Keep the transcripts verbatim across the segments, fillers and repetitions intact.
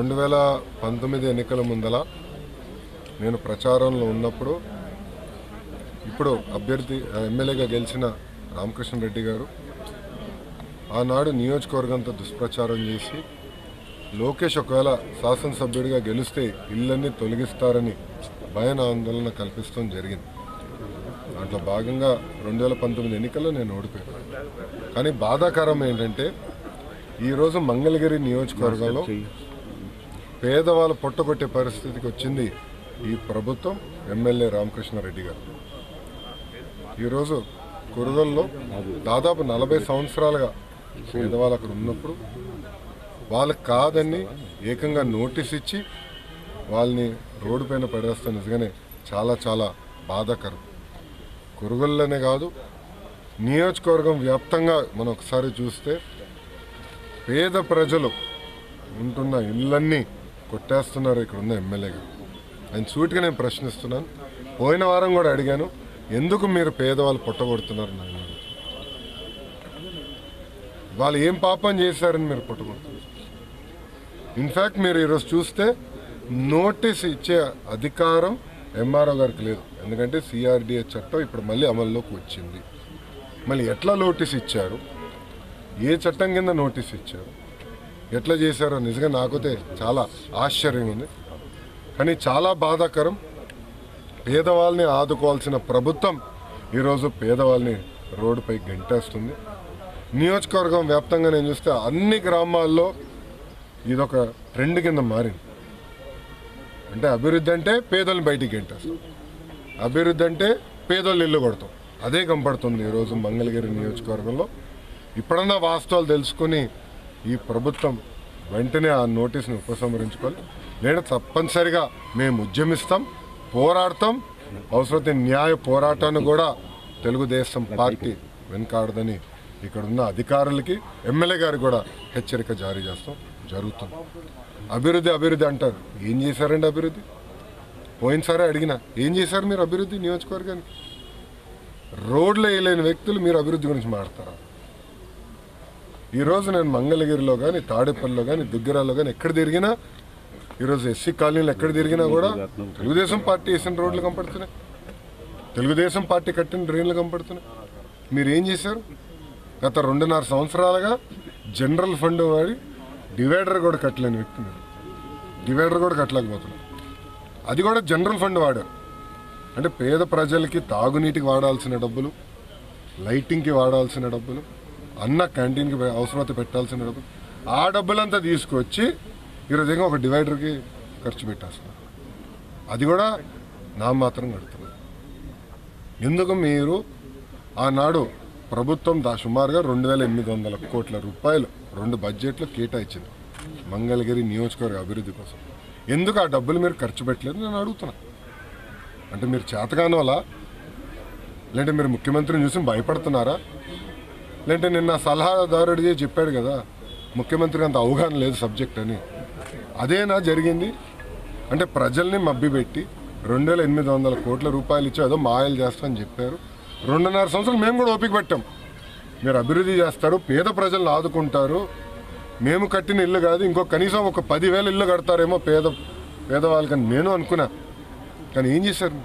రెండు వేల పంతొమ్మిది ఎన్నికల ముందల నేను ప్రచారంలో ఉన్నప్పుడు ఇప్పుడు అభ్యర్థి ఎమ్మెల్యేగా గెలిచిన రామకృష్ణారెడ్డి గారు ఆనాడు నియోజకవర్గంతో దుష్ప్రచారం చేసి లోకేష్ ఒకవేళ శాసనసభ్యుడిగా గెలిస్తే ఇళ్ళన్నీ తొలగిస్తారని భయాన ఆందోళన కల్పిస్తూ జరిగింది. దాంట్లో భాగంగా రెండు వేల పంతొమ్మిది ఎన్నికల్లో నేను ఓడిపోయాను. కానీ బాధాకరం ఏంటంటే ఈరోజు మంగళగిరి నియోజకవర్గంలో పేదవాళ్ళు పొట్టగొట్టే పరిస్థితికి వచ్చింది ఈ ప్రభుత్వం, ఎమ్మెల్యే రామకృష్ణారెడ్డి గారు. ఈరోజు కురుగల్లో దాదాపు నలభై సంవత్సరాలుగా పేదవాళ్ళు అక్కడ ఉన్నప్పుడు వాళ్ళకి కాదని ఏకంగా నోటీస్ ఇచ్చి వాళ్ళని రోడ్డు పైన పడేస్తే నిజంగానే చాలా చాలా బాధాకరం. కురుగల్లోనే కాదు, నియోజకవర్గం వ్యాప్తంగా మనం ఒకసారి చూస్తే పేద ప్రజలు ఉంటున్న ఇళ్ళన్నీ కొట్టేస్తున్నారు ఇక్కడ ఉన్న ఎమ్మెల్యేగా. ఆయన సూటిగా నేను ప్రశ్నిస్తున్నాను. పోయిన వారం కూడా అడిగాను, ఎందుకు మీరు పేదవాళ్ళు పొట్టగొడుతున్నారు నాయన? వాళ్ళు ఏం పాపం చేశారని మీరు పొట్టగొడుతున్నారు? ఇన్ఫ్యాక్ట్ మీరు ఈరోజు చూస్తే నోటీస్ ఇచ్చే అధికారం ఎంఆర్ఓ గారికి లేదు. ఎందుకంటే సిఆర్డిఏ చట్టం ఇప్పుడు మళ్ళీ అమల్లోకి వచ్చింది. మళ్ళీ ఎట్లా నోటీస్ ఇచ్చారు, ఏ చట్టం కింద నోటీస్ ఇచ్చారు, ఎట్లా చేశారో నిజంగా నాకైతే చాలా ఆశ్చర్యంగా ఉంది. కానీ చాలా బాధాకరం. పేదవాళ్ళని ఆదుకోవాల్సిన ప్రభుత్వం ఈరోజు పేదవాళ్ళని రోడ్డుపై గంటేస్తుంది. నియోజకవర్గం వ్యాప్తంగా నేను చూస్తే అన్ని గ్రామాల్లో ఇదొక ట్రెండ్ కింద మారింది. అంటే అభివృద్ధి అంటే పేదలను బయటికి గంటేస్తాం, అభివృద్ధి అంటే పేదోళ్ళు ఇల్లు కొడతాం. అదే కనపడుతుంది ఈరోజు మంగళగిరి నియోజకవర్గంలో. ఇప్పుడన్నా వాస్తవాలు తెలుసుకుని ఈ ప్రభుత్వం వెంటనే ఆ నోటీస్ని ఉపసంహరించుకోవాలి. లేదా తప్పనిసరిగా మేము ఉద్యమిస్తాం, పోరాడతాం. అవసరమైతే న్యాయ పోరాటాన్ని కూడా తెలుగుదేశం పార్టీ వెనకాడదని ఇక్కడున్న అధికారులకి, ఎమ్మెల్యే గారికి కూడా హెచ్చరిక జారీ చేస్తాం. జరుగుతుంది. అభివృద్ధి అభివృద్ధి అంటారు. ఏం చేశారండి అభివృద్ధి? పోయినసారి అడిగినా ఏం చేశారు మీరు అభివృద్ధి? నియోజకవర్గానికి రోడ్లు వేయలేని వ్యక్తులు మీరు అభివృద్ధి గురించి మాట్లాడతారా? ఈరోజు నేను మంగళగిరిలో కానీ, తాడేపల్లిలో కానీ, దుగ్గిరాల్లో కానీ ఎక్కడ తిరిగినా, ఈరోజు ఎస్సీ కాలనీలు ఎక్కడ తిరిగినా కూడా తెలుగుదేశం పార్టీ వేసిన రోడ్లు కనపడుతున్నాయి, తెలుగుదేశం పార్టీ కట్టిన డ్రైన్లు కనపడుతున్నాయి. మీరు ఏం చేశారు? గత రెండున్నర సంవత్సరాలుగా జనరల్ ఫండ్ వాడి డివైడర్ కూడా కట్టలేని వ్యక్తి మీరు. డివైడర్ కూడా కట్టలేకపోతున్నారు. అది కూడా జనరల్ ఫండ్ వాడారు. అంటే పేద ప్రజలకి తాగునీటికి వాడాల్సిన డబ్బులు, లైటింగ్కి వాడాల్సిన డబ్బులు, అన్న క్యాంటీన్కి అవసరమైతే పెట్టాల్సిన డబ్బులు, ఆ డబ్బులంతా తీసుకొచ్చి ఈరోజు ఒక డివైడర్కి ఖర్చు పెట్టేస్తున్నారు. అది కూడా నా మాత్రం కడుతున్నారు. ఎందుకు? మీరు ఆనాడు ప్రభుత్వం దా సుమారుగా రెండు వేల ఎనిమిది వందల కోట్ల రూపాయలు రెండు బడ్జెట్లు కేటాయించింది మంగళగిరి నియోజకవర్గ అభివృద్ధి కోసం. ఎందుకు ఆ డబ్బులు మీరు ఖర్చు పెట్టలేదు నేను అడుగుతున్నా. అంటే మీరు చేతగాని వల్ల, లేదంటే మీరు ముఖ్యమంత్రిని చూసి భయపడుతున్నారా? లేదంటే నిన్న సలహాదారుడిగా చెప్పాడు కదా ముఖ్యమంత్రికి అంత అవగాహన లేదు సబ్జెక్ట్ అని, అదేనా జరిగింది? అంటే ప్రజల్ని మభ్యపెట్టి రెండు వేల ఎనిమిది వందల కోట్ల రూపాయలు ఇచ్చి ఏదో మాయలు చేస్తామని చెప్పారు. రెండున్నర సంవత్సరాలు మేము కూడా ఓపిక పెట్టాం. మీరు అభివృద్ధి చేస్తారు, పేద ప్రజలను ఆదుకుంటారు, మేము కట్టిన ఇల్లు కాదు ఇంకో కనీసం ఒక పదివేల ఇల్లు కడతారేమో పేద పేదవాళ్ళకని నేను అనుకున్నా. కానీ ఏం చేశారు?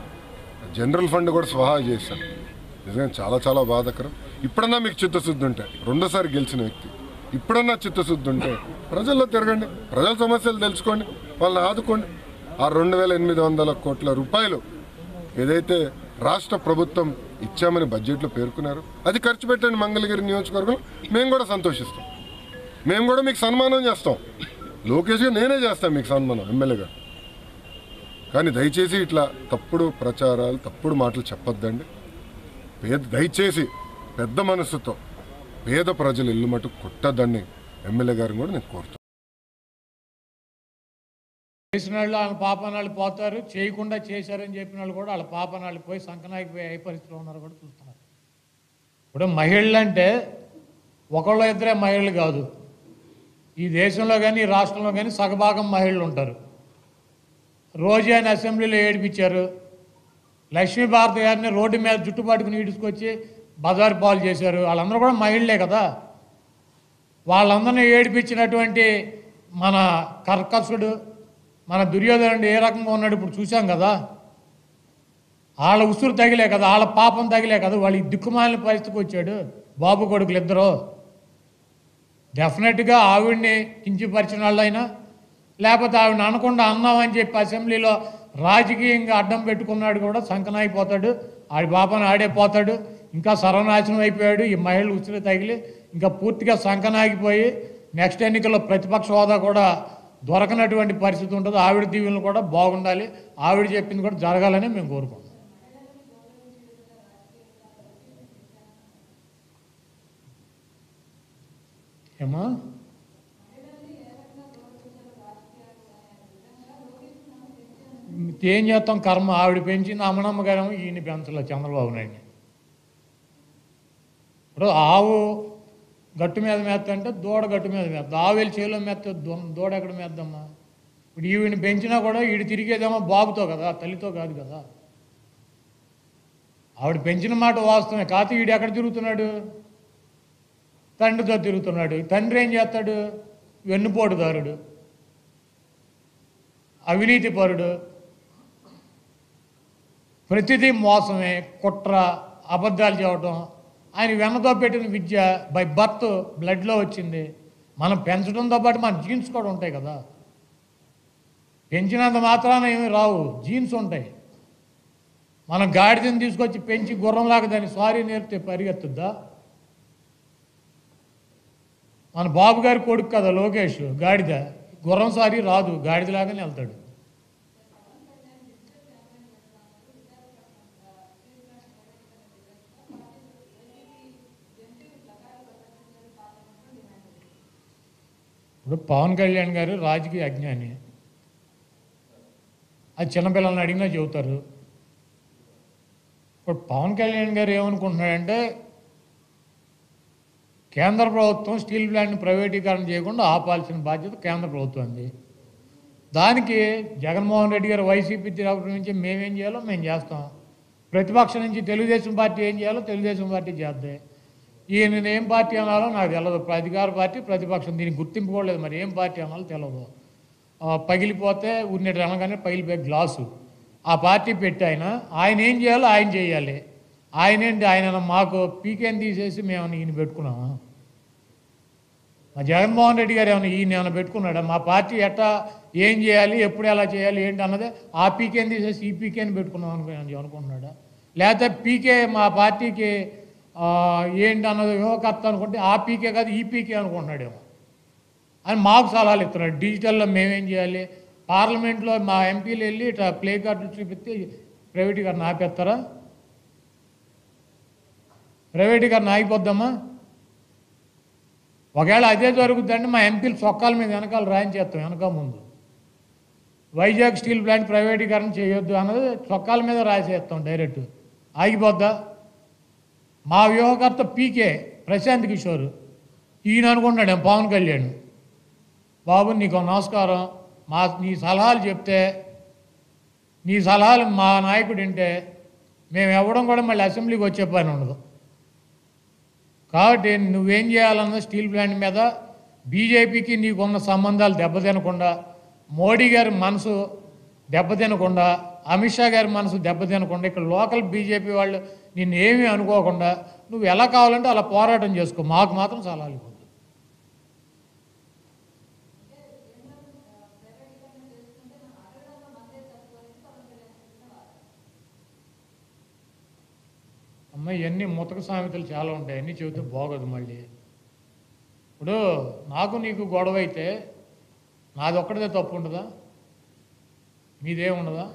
జనరల్ ఫండ్ కూడా స్వహా చేశారు. నిజంగా చాలా చాలా బాధాకరం. ఇప్పుడన్నా మీకు చిత్తశుద్ధి ఉంటే, రెండోసారి గెలిచిన వ్యక్తి, ఇప్పుడన్నా చిత్తశుద్ధి ఉంటే ప్రజల్లో తిరగండి, ప్రజల సమస్యలు తెలుసుకోండి, వాళ్ళని ఆదుకోండి. ఆ రెండు వేల ఎనిమిది వందల కోట్ల రూపాయలు ఏదైతే రాష్ట్ర ప్రభుత్వం ఇచ్చామని బడ్జెట్లో పేర్కొన్నారు అది ఖర్చు పెట్టండి మంగళగిరి నియోజకవర్గం. మేము కూడా సంతోషిస్తాం, మేము కూడా మీకు సన్మానం చేస్తాం. లోకేష్గా నేనే చేస్తాను మీకు సన్మానం ఎమ్మెల్యేగా. కానీ దయచేసి ఇట్లా తప్పుడు ప్రచారాలు, తప్పుడు మాటలు చెప్పొద్దండి. పేద దయచేసి పెద్ద మనసుతో పేద ప్రజలు ఇల్లు మటుకు కొట్టద్దని ఎమ్మెల్యే గారిని కూడా నేను కోరుతాను. చేసిన వాళ్ళు వాళ్ళ పాపనాళ్ళు పోతారు, చేయకుండా చేశారని చెప్పిన వాళ్ళు కూడా వాళ్ళ పాపనాళ్ళు పోయి సంకనాకి పోయి ఏ పరిస్థితిలో ఉన్నారు కూడా చూస్తున్నారు. ఇప్పుడు మహిళలు అంటే ఒకళ్ళు ఇద్దరే మహిళలు కాదు, ఈ దేశంలో కానీ ఈ రాష్ట్రంలో కానీ సగభాగం మహిళలు ఉంటారు. రోజు ఆయన అసెంబ్లీలో ఏడిపించారు, లక్ష్మీభారతి గారిని రోడ్డు మీద జుట్టుబాటుకుని ఈడ్చుకొచ్చి బజారు పాలు చేశారు. వాళ్ళందరూ కూడా మహిళలే కదా. వాళ్ళందరినీ ఏడిపించినటువంటి మన కర్కసుడు మన దుర్యోధనుడు ఏ రకంగా ఉన్నాడు ఇప్పుడు చూసాం కదా. వాళ్ళ ఉసురు తగిలే కదా, వాళ్ళ పాపం తగిలే కదా వాళ్ళు ఈ దిక్కుమాలిన పరిస్థితికి వచ్చాడు బాబు కొడుకులు ఇద్దరు. డెఫినెట్గా ఆవిడ్ని కించిపరిచిన వాళ్ళైనా లేకపోతే ఆవిడ అనకుండా అన్నామని చెప్పి అసెంబ్లీలో రాజకీయంగా అడ్డం పెట్టుకున్నాడు కూడా సంకనాయిపోతాడు, ఆడి పాపను ఆడే పోతాడు, ఇంకా సర్వనాశనం అయిపోయాడు. ఈ మహిళలు ఉసిరి తగిలి ఇంకా పూర్తిగా సంకనాగిపోయి నెక్స్ట్ ఎన్నికల్లో ప్రతిపక్ష హోదా కూడా దొరకనటువంటి పరిస్థితి ఉంటుంది. ఆవిడ దీవెనలు కూడా బాగుండాలి, ఆవిడ చెప్పింది కూడా జరగాలని మేము కోరుకుంటాం. ఏమా ఏం చేస్తాం, కర్మ. ఆవిడ పెంచింది అమ్మనమ్మ గారేమో ఈయన పెంచలే చంద్రబాబు నాయుడిని. ఇప్పుడు ఆవు గట్టు మీద మేత అంటే దూడ గట్టు మీద మేత, ఆవు వెళ్ళి చేలో మేత దూడ ఎక్కడ మేద్దమ్మా. ఇప్పుడు ఈవిని పెంచినా కూడా ఈడు తిరిగేదేమో బాబుతో కదా, తల్లితో కాదు కదా. ఆవిడ పెంచిన మాట వాస్తవమే, కాకపోతే ఈడు ఎక్కడ తిరుగుతున్నాడు, తండ్రితో తిరుగుతున్నాడు. తండ్రి ఏం చేస్తాడు, వెన్నుపోటుదారుడు, అవినీతిపరుడు, ప్రతిదీ మోసమే, కుట్ర, అబద్ధాలు చెప్పడం. ఆయన వెన్నతో పెట్టిన విద్య బై బర్త్ బ్లడ్లో వచ్చింది. మనం పెంచడంతో పాటు మన జీన్స్ కూడా ఉంటాయి కదా, పెంచినంత మాత్రాన ఏమీ రావు, జీన్స్ ఉంటాయి. మనం గాడిదని తీసుకొచ్చి పెంచి గుర్రంలాగా దాన్ని సారీ నేర్పితే పరిగెత్తుద్దా. మన బాబు గారి కొడుకు కదా లోకేష్, గాడిద, గుర్రం సారీ రాదు, గాడిదలాగానే వెళ్తాడు. ఇప్పుడు పవన్ కళ్యాణ్ గారు రాజకీయ అజ్ఞాని, అది చిన్నపిల్లల్ని అడిగినా చెబుతారు. ఇప్పుడు పవన్ కళ్యాణ్ గారు ఏమనుకుంటున్నాడంటే కేంద్ర ప్రభుత్వం స్టీల్ ప్లాంట్ని ప్రైవేటీకరణ చేయకుండా ఆపాల్సిన బాధ్యత కేంద్ర ప్రభుత్వంది. దానికి జగన్మోహన్ రెడ్డి గారు వైసీపీ తరఫు నుంచి మేమేం చేయాలో మేము చేస్తాం, ప్రతిపక్షం నుంచి తెలుగుదేశం పార్టీ ఏం చేయాలో తెలుగుదేశం పార్టీ చేద్దాం. ఈయన ఏం పార్టీ అనాలో నాకు తెలియదు, అధికార పార్టీ ప్రతిపక్షం దీనికి గుర్తింపు కూడా లేదు, మరి ఏం పార్టీ అనాలో తెలియదు. పగిలిపోతే ఉన్నట్టు అనగానే పగిలిపోయే గ్లాసు ఆ పార్టీ పెట్టి ఆయన ఆయన ఏం చేయాలో ఆయన చేయాలి. ఆయన ఏంటి, ఆయన మాకు పీకేని తీసేసి మేము ఈయన పెట్టుకున్నామా? మా జగన్మోహన్ రెడ్డి గారు ఏమైనా ఈయన ఏమైనా పెట్టుకున్నాడా? మా పార్టీ ఎట్టా ఏం చేయాలి, ఎప్పుడు ఎలా చేయాలి ఏంటి అన్నదే ఆ పీకేని తీసేసి ఈ పీకేని పెట్టుకున్నాం అనుకో అనుకుంటున్నాడా? లేకపోతే పీకే మా పార్టీకి ఏంటి అన్నది యువకర్త అనుకుంటే ఆ పీకే కాదు ఈ పీకే అనుకుంటున్నాడేమో అని మాకు సలహాలు ఇస్తున్నాడు. డిజిటల్లో మేమేం చేయాలి, పార్లమెంట్లో మా ఎంపీలు వెళ్ళి ఇట్లా ప్లే కార్డులు చూపిస్తే ప్రైవేటీకరణ ఆపేస్తారా? ప్రైవేటీకరణ ఆగిపోద్దామా? ఒకవేళ అదే జరుగుతుందంటే మా ఎంపీలు చొక్కాల మీద వెనకాల రాయించేస్తాం, వెనక ముందు వైజాగ్ స్టీల్ ప్లాంట్ ప్రైవేటీకరణ చేయొద్దు అన్నది చొక్కాల మీద రాసేస్తాం డైరెక్ట్. ఆగిపోద్దా? మా వ్యూహకర్త పీకే ప్రశాంత్ కిషోర్ ఈయన అనుకుంటున్నాడు పవన్ కళ్యాణ్, బాబు నీకు నమస్కారం, మా నీ సలహాలు చెప్తే నీ సలహాలు మా నాయకుడు వింటే మేము ఇవ్వడం కూడా మళ్ళీ అసెంబ్లీకి వచ్చే పని ఉండదు. కాబట్టి నువ్వేం చేయాలన్నది స్టీల్ ప్లాంట్ మీద బీజేపీకి నీకున్న సంబంధాలు దెబ్బతినకుండా, మోడీ గారి మనసు దెబ్బతినకుండా, అమిత్ షా గారి మనసు దెబ్బతినకుండా, ఇక్కడ లోకల్ బీజేపీ వాళ్ళు నిన్ను ఏమీ అనుకోకుండా నువ్వు ఎలా కావాలంటే అలా పోరాటం చేసుకో, మాకు మాత్రం సలహాలు ఇవ్వద్దు. అమ్మ ఇవన్నీ ముతక సామెతలు చాలా ఉంటాయి, అన్నీ చెబితే బాగోదు మళ్ళీ. ఇప్పుడు నాకు నీకు గొడవ అయితే నాది ఒక్కడిదే తప్పు ఉండదా, మీదే ఉండదా?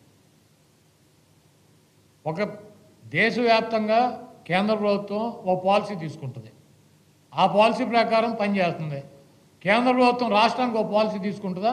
ఒక దేశవ్యాప్తంగా కేంద్ర ప్రభుత్వం ఒక పాలసీ తీసుకుంటుంది, ఆ పాలసీ ప్రకారం పనిచేస్తుంది. కేంద్ర ప్రభుత్వం రాష్ట్రానికి ఒక పాలసీ తీసుకుంటుందా?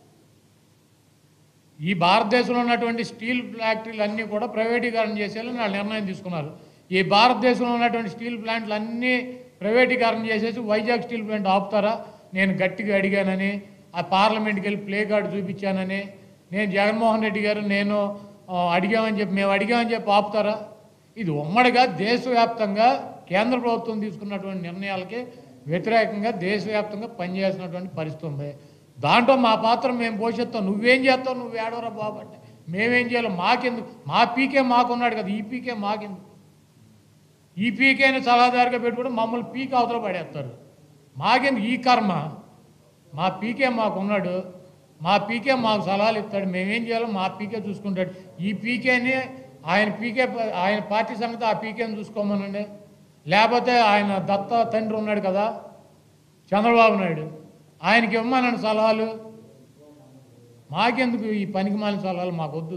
ఈ భారతదేశంలో ఉన్నటువంటి స్టీల్ ఫ్యాక్టరీలు అన్నీ కూడా ప్రైవేటీకరణ చేసేయాలని వాళ్ళు నిర్ణయం తీసుకున్నారు. ఈ భారతదేశంలో ఉన్నటువంటి స్టీల్ ప్లాంట్లు అన్నీ ప్రైవేటీకరణ చేసేసి వైజాగ్ స్టీల్ ప్లాంట్ ఆపుతారా? నేను గట్టిగా అడిగానని, ఆ పార్లమెంట్కి వెళ్ళి ప్లే కార్డు చూపించానని, నేను జగన్మోహన్ రెడ్డి గారు నేను అడిగామని చెప్పి మేము అడిగామని చెప్పి ఆపుతారా? ఇది ఉమ్మడిగా దేశవ్యాప్తంగా కేంద్ర ప్రభుత్వం తీసుకున్నటువంటి నిర్ణయాలకి వ్యతిరేకంగా దేశవ్యాప్తంగా పనిచేసినటువంటి పరిస్థితి ఉంది. దాంట్లో మా పాత్ర మేము పోషిస్తాం, నువ్వేం చేస్తావు, నువ్వు ఏడవరా బాబు అంటే మేమేం చేయాలి, మాకెందుకు, మా పీకే మాకున్నాడు కదా, ఈ పీకే మాకెందుకు, ఈ పీకేని సలహాదారుగా పెట్టుకుంటే మమ్మల్ని పీకే అవతల పడేస్తారు, మాకెందుకు ఈ కర్మ, మా పీకే మాకున్నాడు, మా పీకే మాకు సలహాలు ఇస్తాడు, మేమేం చేయాలో మా పీకే చూసుకుంటాడు, ఈ పీకేని ఆయన పీకే ఆయన పార్టీ సంగతి ఆ పీకేని చూసుకోమనండి, లేకపోతే ఆయన దత్త తండ్రి ఉన్నాడు కదా చంద్రబాబు నాయుడు, ఆయనకి ఇవ్వమనండి సలహాలు, మాకెందుకు ఈ పనికి మాలిన సలహాలు, మాకు వద్దు.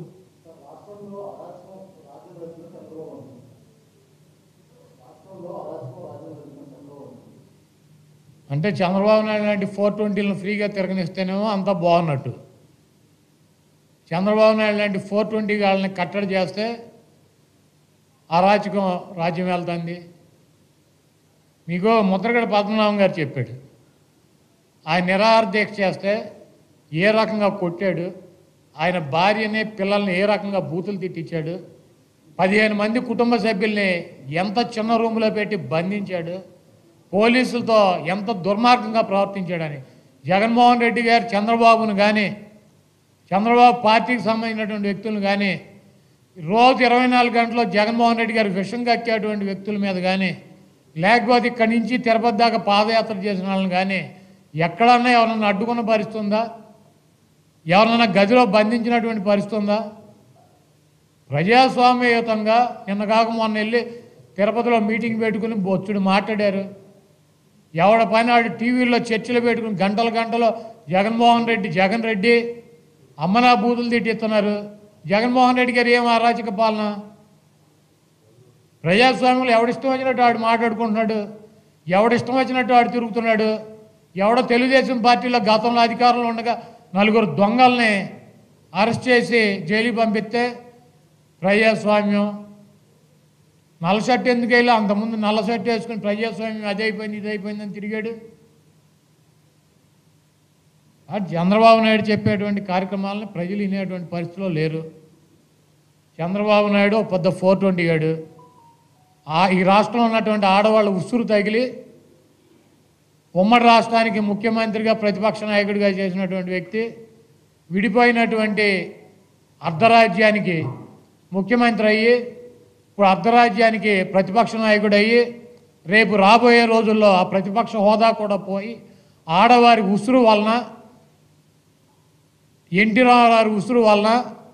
అంటే చంద్రబాబు నాయుడు లాంటి ఫోర్ ట్వంటీలను ఫ్రీగా తిరగనిస్తేనేమో అంతా బాగున్నట్టు, చంద్రబాబు నాయుడు లాంటి ఫోర్ ట్వంటీ వాళ్ళని కట్టడి చేస్తే అరాచకం రాజ్యం వెళ్తుంది. మీకు ముద్రగడ పద్మనాభం గారు చెప్పాడు, ఆయన నిరాహార దీక్ష చేస్తే ఏ రకంగా కొట్టాడు, ఆయన భార్యని పిల్లల్ని ఏ రకంగా బూతులు తిట్టించాడు, పదిహేను మంది కుటుంబ సభ్యుల్ని ఎంత చిన్న రూములో పెట్టి బంధించాడు, పోలీసులతో ఎంత దుర్మార్గంగా ప్రవర్తించాడని జగన్మోహన్ రెడ్డి గారు చంద్రబాబును కానీ చంద్రబాబు పార్టీకి సంబంధించినటువంటి వ్యక్తులను కానీ రోజు ఇరవై నాలుగు గంటల్లో జగన్మోహన్ రెడ్డి గారు విషం కక్కేటువంటి వ్యక్తుల మీద కానీ లేకపోతే ఇక్కడి నుంచి తిరుపతి దాకా పాదయాత్ర చేసిన వాళ్ళని కానీ ఎక్కడన్నా ఎవరన్నా అడ్డుకున్న పరిస్థితి ఉందా, ఎవరన్నా గదిలో బంధించినటువంటి పరిస్థితి ఉందా? ప్రజాస్వామ్యయుతంగా నిన్న కాక మొన్న వెళ్ళి తిరుపతిలో మీటింగ్ పెట్టుకుని బొచ్చుడు మాట్లాడారు, ఎవడ పైన ఆడు టీవీలో చర్చలు పెట్టుకుని గంటల గంటలో జగన్మోహన్ రెడ్డి జగన్ రెడ్డి అమ్మనా బూతులు తిట్టిస్తున్నారు. జగన్మోహన్ రెడ్డి గారు ఏం అరాచక పాలన? ప్రజాస్వామ్యంలో ఎవడిష్టం వచ్చినట్టు ఆడు మాట్లాడుకుంటున్నాడు, ఎవడిష్టం వచ్చినట్టు ఆడు తిరుగుతున్నాడు. ఎవడో తెలుగుదేశం పార్టీలో గతంలో అధికారంలో ఉండగా నలుగురు దొంగల్ని అరెస్ట్ చేసి జైలుకి పంపిస్తే ప్రజాస్వామ్యం, నల్ల షర్ట్ ఎందుకు వెళ్ళి అంతకుముందు నల్ల షర్ట్ వేసుకుని ప్రజాస్వామ్యం అది అయిపోయింది ఇది అయిపోయిందని తిరిగాడు. చంద్రబాబు నాయుడు చెప్పేటువంటి కార్యక్రమాలను ప్రజలు వినేటువంటి పరిస్థితిలో లేరు. చంద్రబాబు నాయుడు పెద్ద ఫోర్ ట్వంటీ గాడు, ఆ ఈ రాష్ట్రంలో ఉన్నటువంటి ఆడవాళ్ళ ఉసురు తగిలి ఉమ్మడి రాష్ట్రానికి ముఖ్యమంత్రిగా ప్రతిపక్ష నాయకుడిగా చేసినటువంటి వ్యక్తి, విడిపోయినటువంటి అర్ధరాజ్యానికి ముఖ్యమంత్రి అయ్యి ఇప్పుడు అర్ధరాజ్యానికి ప్రతిపక్ష నాయకుడు అయ్యి రేపు రాబోయే రోజుల్లో ఆ ప్రతిపక్ష హోదా కూడా పోయి ఆడవారి ఉసురు వలన, ఎన్టీ రామారావు ఉసురు వలన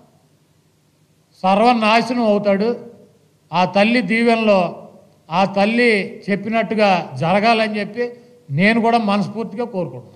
సర్వనాశనం అవుతాడు. ఆ తల్లి దీవెనలో ఆ తల్లి చెప్పినట్టుగా జరగాలని చెప్పి నేను కూడా మనస్ఫూర్తిగా కోరుకుంటున్నాను.